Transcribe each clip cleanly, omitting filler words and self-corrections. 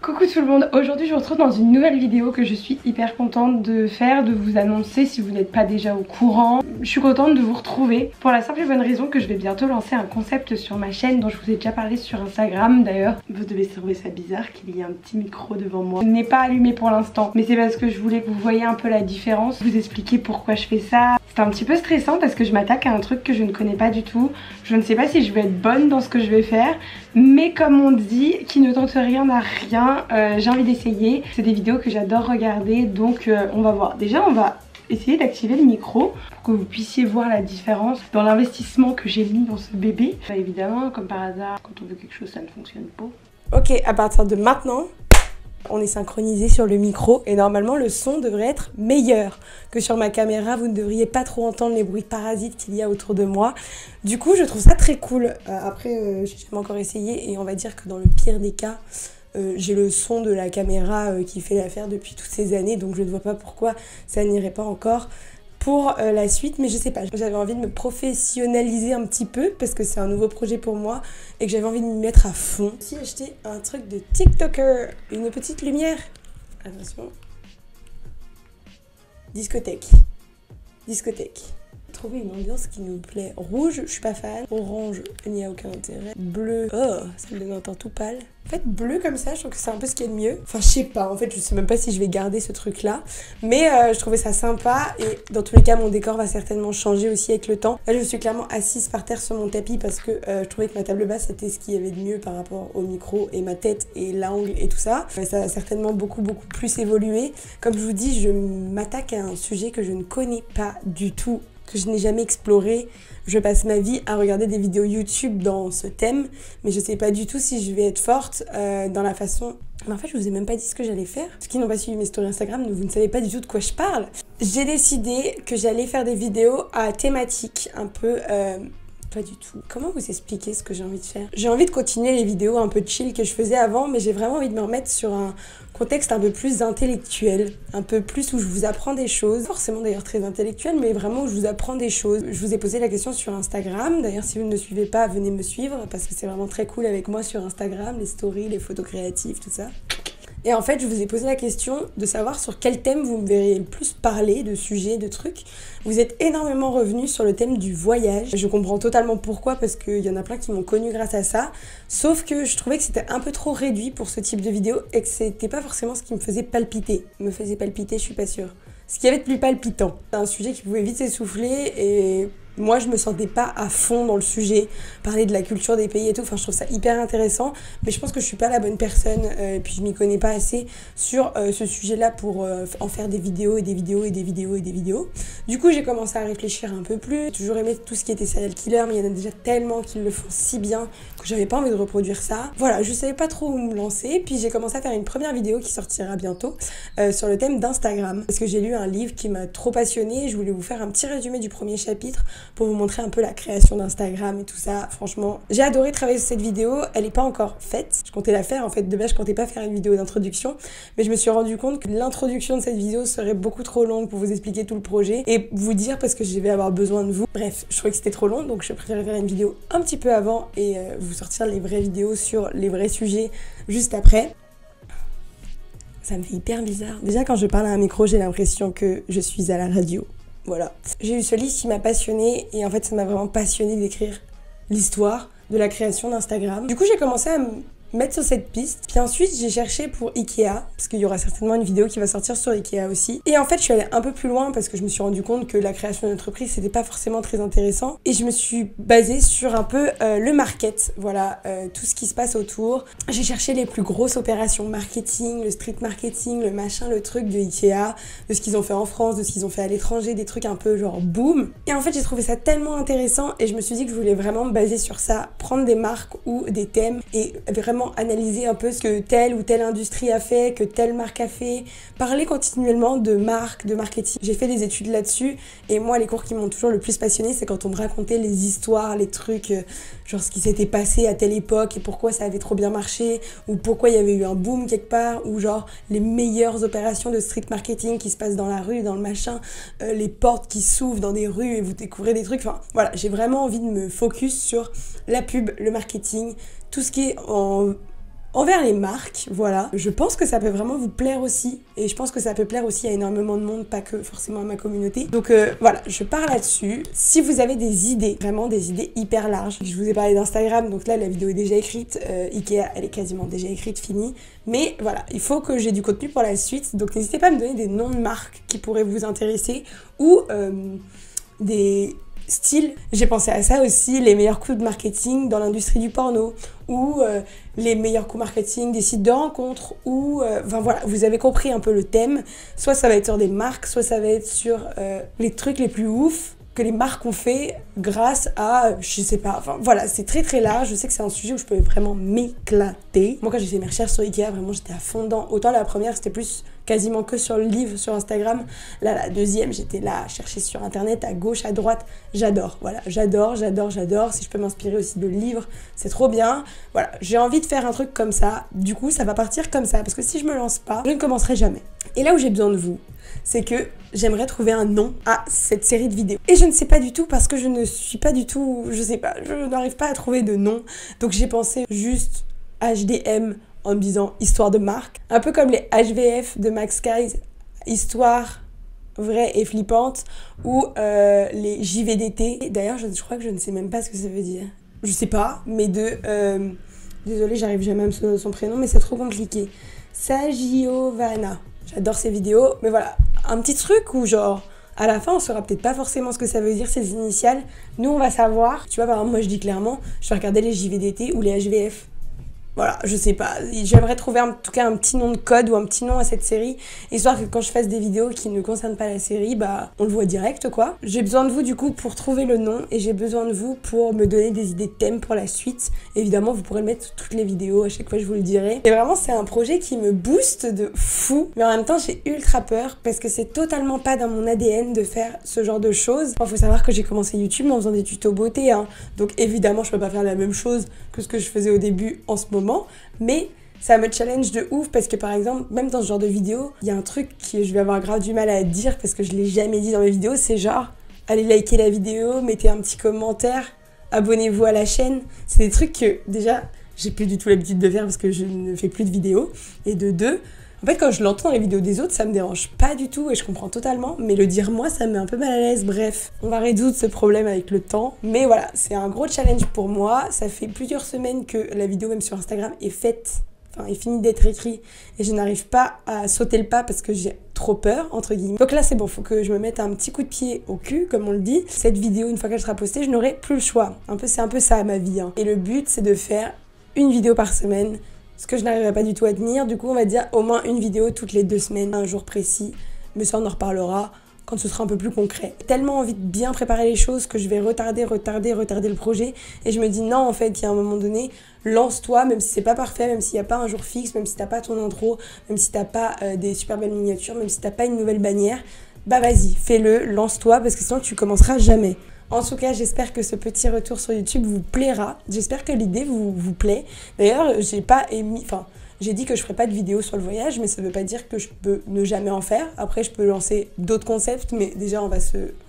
Coucou tout le monde, aujourd'hui je vous retrouve dans une nouvelle vidéo que je suis hyper contente de faire, de vous annoncer si vous n'êtes pas déjà au courant. Je suis contente de vous retrouver pour la simple et bonne raison que je vais bientôt lancer un concept sur ma chaîne dont je vous ai déjà parlé sur Instagram. D'ailleurs, vous devez trouver ça bizarre qu'il y ait un petit micro devant moi. Il n'est pas allumé pour l'instant, mais c'est parce que je voulais que vous voyez un peu la différence, vous expliquer pourquoi je fais ça. C'est un petit peu stressant parce que je m'attaque à un truc que je ne connais pas du tout. Je ne sais pas si je vais être bonne dans ce que je vais faire, mais comme on dit, qui ne tente rien n'a rien. J'ai envie d'essayer. C'est des vidéos que j'adore regarder, donc on va voir. Déjà on va essayer d'activer le micro pour que vous puissiez voir la différence dans l'investissement que j'ai mis dans ce bébé. Évidemment, comme par hasard, quand on veut quelque chose ça ne fonctionne pas. Ok, à partir de maintenant, on est synchronisé sur le micro et normalement le son devrait être meilleur que sur ma caméra. Vous ne devriez pas trop entendre les bruits parasites qu'il y a autour de moi. Du coup je trouve ça très cool. Après j'ai jamais encore essayé et on va dire que dans le pire des cas j'ai le son de la caméra qui fait l'affaire depuis toutes ces années, donc je ne vois pas pourquoi ça n'irait pas encore pour la suite, mais je sais pas, j'avais envie de me professionnaliser un petit peu parce que c'est un nouveau projet pour moi et que j'avais envie de m'y mettre à fond. J'ai aussi acheté un truc de TikToker, une petite lumière, attention, discothèque, trouver une ambiance qui nous plaît. Rouge, je suis pas fan. Orange, il n'y a aucun intérêt. Bleu, oh, ça me donne un teint tout pâle. En fait, bleu comme ça, je trouve que c'est un peu ce qu'il y a de mieux. Enfin, je sais pas, en fait, je sais même pas si je vais garder ce truc-là. Mais je trouvais ça sympa et dans tous les cas, mon décor va certainement changer aussi avec le temps. Là, je suis clairement assise par terre sur mon tapis parce que je trouvais que ma table basse, c'était ce qu'il y avait de mieux par rapport au micro et ma tête et l'angle et tout ça. Ça a certainement beaucoup plus évolué. Comme je vous dis, je m'attaque à un sujet que je ne connais pas du tout, que je n'ai jamais exploré. Je passe ma vie à regarder des vidéos YouTube dans ce thème, mais je sais pas du tout si je vais être forte dans la façon... Mais en fait, je vous ai même pas dit ce que j'allais faire. Ceux qui n'ont pas suivi mes stories Instagram, vous ne savez pas du tout de quoi je parle. J'ai décidé que j'allais faire des vidéos à thématique, un peu... Pas du tout. Comment vous expliquer ce que j'ai envie de faire? J'ai envie de continuer les vidéos un peu chill que je faisais avant, mais j'ai vraiment envie de me remettre sur un contexte un peu plus intellectuel, un peu plus où je vous apprends des choses, pas forcément d'ailleurs très intellectuel, mais vraiment où je vous apprends des choses. Je vous ai posé la question sur Instagram, d'ailleurs si vous ne me suivez pas, venez me suivre, parce que c'est vraiment très cool avec moi sur Instagram, les stories, les photos créatives, tout ça. Et en fait, je vous ai posé la question de savoir sur quel thème vous me verriez le plus parler, de sujets, de trucs. Vous êtes énormément revenus sur le thème du voyage. Je comprends totalement pourquoi, parce qu'il y en a plein qui m'ont connu grâce à ça. Sauf que je trouvais que c'était un peu trop réduit pour ce type de vidéo et que c'était pas forcément ce qui me faisait palpiter. Me faisait palpiter, je suis pas sûre. Ce qui avait de plus palpitant. C'est un sujet qui pouvait vite s'essouffler et... moi, je me sentais pas à fond dans le sujet, parler de la culture des pays et tout, enfin je trouve ça hyper intéressant, mais je pense que je suis pas la bonne personne et puis je m'y connais pas assez sur ce sujet-là pour en faire des vidéos et des vidéos et des vidéos et des vidéos. Du coup, j'ai commencé à réfléchir un peu plus, j'ai toujours aimé tout ce qui était serial killer, mais il y en a déjà tellement qui le font si bien que j'avais pas envie de reproduire ça. Voilà, je savais pas trop où me lancer, puis j'ai commencé à faire une première vidéo qui sortira bientôt sur le thème d'Instagram, parce que j'ai lu un livre qui m'a trop passionnée et je voulais vous faire un petit résumé du premier chapitre pour vous montrer un peu la création d'Instagram et tout ça. Franchement, j'ai adoré travailler sur cette vidéo. Elle n'est pas encore faite. Je comptais la faire en fait. De base, je comptais pas faire une vidéo d'introduction, mais je me suis rendu compte que l'introduction de cette vidéo serait beaucoup trop longue pour vous expliquer tout le projet et vous dire parce que je vais avoir besoin de vous. Bref, je trouvais que c'était trop long, donc je préférais faire une vidéo un petit peu avant et vous sortir les vraies vidéos sur les vrais sujets juste après. Ça me fait hyper bizarre. Déjà, quand je parle à un micro, j'ai l'impression que je suis à la radio. Voilà. J'ai eu ce livre qui m'a passionnée et en fait ça m'a vraiment passionnée d'écrire l'histoire de la création d'Instagram. Du coup j'ai commencé à me mettre sur cette piste. Puis ensuite j'ai cherché pour Ikea, parce qu'il y aura certainement une vidéo qui va sortir sur Ikea aussi. Et en fait je suis allée un peu plus loin parce que je me suis rendu compte que la création d'entreprise c'était pas forcément très intéressant. Et je me suis basée sur un peu le market, voilà, tout ce qui se passe autour. J'ai cherché les plus grosses opérations marketing, le street marketing, le machin, le truc de Ikea, de ce qu'ils ont fait en France, de ce qu'ils ont fait à l'étranger, des trucs un peu genre boom. Et en fait j'ai trouvé ça tellement intéressant et je me suis dit que je voulais vraiment me baser sur ça, prendre des marques ou des thèmes et vraiment analyser un peu ce que telle ou telle industrie a fait, que telle marque a fait, parler continuellement de marque, de marketing. J'ai fait des études là-dessus et moi les cours qui m'ont toujours le plus passionnée c'est quand on me racontait les histoires, les trucs, genre ce qui s'était passé à telle époque et pourquoi ça avait trop bien marché ou pourquoi il y avait eu un boom quelque part ou genre les meilleures opérations de street marketing qui se passent dans la rue, dans le machin, les portes qui s'ouvrent dans des rues et vous découvrez des trucs. Enfin voilà, j'ai vraiment envie de me focus sur la pub, le marketing, tout ce qui est envers les marques, voilà. Je pense que ça peut vraiment vous plaire aussi, et je pense que ça peut plaire aussi à énormément de monde, pas que forcément à ma communauté. Donc voilà, je pars là-dessus. Si vous avez des idées, vraiment des idées hyper larges, je vous ai parlé d'Instagram, donc là la vidéo est déjà écrite, Ikea elle est quasiment déjà écrite, finie, mais voilà, il faut que j'ai du contenu pour la suite, donc n'hésitez pas à me donner des noms de marques qui pourraient vous intéresser, ou des styles. J'ai pensé à ça aussi, les meilleurs coups de marketing dans l'industrie du porno, ou les meilleurs coups marketing des sites de rencontres, ou enfin voilà, vous avez compris un peu le thème. Soit ça va être sur des marques, soit ça va être sur les trucs les plus ouf que les marques ont fait grâce à, je sais pas, enfin voilà, c'est très très large. Je sais que c'est un sujet où je peux vraiment m'éclater. Moi quand j'ai fait mes recherches sur Ikea, vraiment j'étais à fond dedans. Autant la première c'était plus quasiment que sur le livre sur Instagram. Là la deuxième j'étais là à chercher sur internet, à gauche, à droite. J'adore, voilà, j'adore. Si je peux m'inspirer aussi de livres, c'est trop bien. Voilà, j'ai envie de faire un truc comme ça. Du coup ça va partir comme ça, parce que si je me lance pas, je ne commencerai jamais. Et là où j'ai besoin de vous, c'est que j'aimerais trouver un nom à cette série de vidéos. Et je ne sais pas du tout parce que je ne suis pas du tout, je sais pas, je n'arrive pas à trouver de nom. Donc j'ai pensé juste HDM en me disant histoire de marque. Un peu comme les HVF de Max Guys, histoire vraie et flippante, ou les JVDT. D'ailleurs je crois que je ne sais même pas ce que ça veut dire. Je sais pas, mais désolée, j'arrive jamais à me souvenir de son prénom, mais c'est trop compliqué. Sagiovana. J'adore ces vidéos, mais voilà, un petit truc où genre, à la fin, on saura peut-être pas forcément ce que ça veut dire, ces initiales. Nous, on va savoir. Tu vois, par exemple, moi, je dis clairement, je vais regarder les JVDT ou les HVF. Voilà, je sais pas. J'aimerais trouver en tout cas un petit nom de code ou un petit nom à cette série, histoire que quand je fasse des vidéos qui ne concernent pas la série, bah on le voit direct quoi. J'ai besoin de vous du coup pour trouver le nom, et j'ai besoin de vous pour me donner des idées de thèmes pour la suite. Évidemment, vous pourrez mettre toutes les vidéos, à chaque fois je vous le dirai. Et vraiment, c'est un projet qui me booste de fou, mais en même temps j'ai ultra peur parce que c'est totalement pas dans mon ADN de faire ce genre de choses. Enfin, faut savoir que j'ai commencé YouTube en faisant des tutos beauté, hein. Donc évidemment, je peux pas faire la même chose que ce que je faisais au début en ce moment. Mais ça me challenge de ouf parce que par exemple, même dans ce genre de vidéo, il y a un truc que je vais avoir grave du mal à dire parce que je l'ai jamais dit dans mes vidéos, c'est genre, allez liker la vidéo, mettez un petit commentaire, abonnez-vous à la chaîne. C'est des trucs que déjà, j'ai plus du tout l'habitude de faire parce que je ne fais plus de vidéos. Et de deux, en fait quand je l'entends dans les vidéos des autres, ça me dérange pas du tout et je comprends totalement, mais le dire moi, ça me met un peu mal à l'aise. Bref, on va résoudre ce problème avec le temps. Mais voilà, c'est un gros challenge pour moi. Ça fait plusieurs semaines que la vidéo même sur Instagram est faite, enfin est finie d'être écrite, et je n'arrive pas à sauter le pas parce que j'ai trop peur, entre guillemets. Donc là c'est bon, faut que je me mette un petit coup de pied au cul, comme on le dit. Cette vidéo, une fois qu'elle sera postée, je n'aurai plus le choix. C'est un peu ça ma vie, hein. Et le but c'est de faire une vidéo par semaine, ce que je n'arriverai pas du tout à tenir. Du coup on va dire au moins une vidéo toutes les 2 semaines, un jour précis, mais ça on en reparlera quand ce sera un peu plus concret. J'ai tellement envie de bien préparer les choses que je vais retarder le projet, et je me dis non, en fait il y a un moment donné, lance-toi, même si c'est pas parfait, même s'il n'y a pas un jour fixe, même si t'as pas ton intro, même si t'as pas des super belles miniatures, même si t'as pas une nouvelle bannière, bah vas-y, fais-le, lance-toi, parce que sinon tu commenceras jamais. En tout cas, j'espère que ce petit retour sur YouTube vous plaira. J'espère que l'idée vous plaît. D'ailleurs, j'ai dit que je ferais pas de vidéo sur le voyage, mais ça veut pas dire que je peux ne jamais en faire. Après, je peux lancer d'autres concepts, mais déjà, on va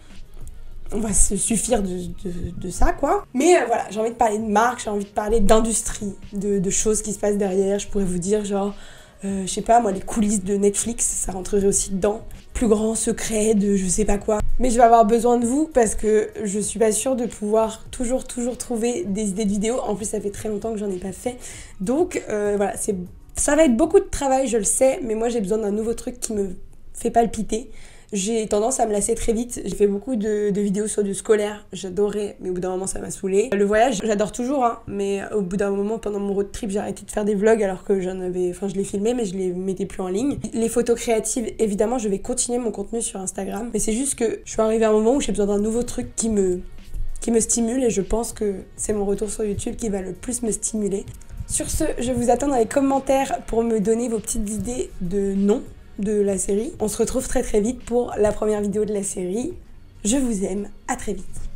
se suffire de ça, quoi. Mais voilà, j'ai envie de parler de marque, j'ai envie de parler d'industrie, de choses qui se passent derrière. Je pourrais vous dire, genre, je sais pas, moi, les coulisses de Netflix, ça rentrerait aussi dedans. Plus grand secret de je sais pas quoi. Mais je vais avoir besoin de vous parce que je suis pas sûre de pouvoir toujours trouver des idées de vidéos. En plus, ça fait très longtemps que j'en ai pas fait. Donc voilà, ça va être beaucoup de travail, je le sais, mais moi j'ai besoin d'un nouveau truc qui me fait palpiter. J'ai tendance à me lasser très vite. J'ai fait beaucoup de vidéos sur du scolaire, j'adorais, mais au bout d'un moment ça m'a saoulée. Le voyage, j'adore toujours, hein, mais au bout d'un moment, pendant mon road trip, j'ai arrêté de faire des vlogs alors que je les filmais, mais je les mettais plus en ligne. Les photos créatives, évidemment, je vais continuer mon contenu sur Instagram, mais c'est juste que je suis arrivée à un moment où j'ai besoin d'un nouveau truc qui me stimule, et je pense que c'est mon retour sur YouTube qui va le plus me stimuler. Sur ce, je vous attends dans les commentaires pour me donner vos petites idées de noms de la série. On se retrouve très vite pour la première vidéo de la série. Je vous aime, à très vite.